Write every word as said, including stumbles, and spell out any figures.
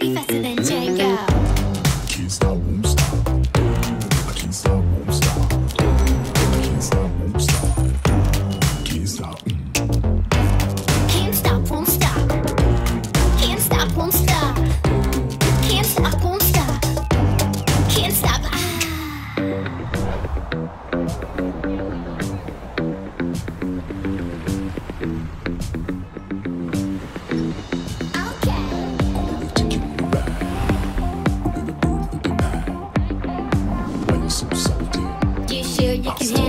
be faster than Django. Can't stop, won't stop. I can't stop, won't stop. Can't stop, won't stop. Can't stop. Can't stop, won't stop. Can't stop, won't stop. Can't stop, won't stop. Can't stop. Ah. You can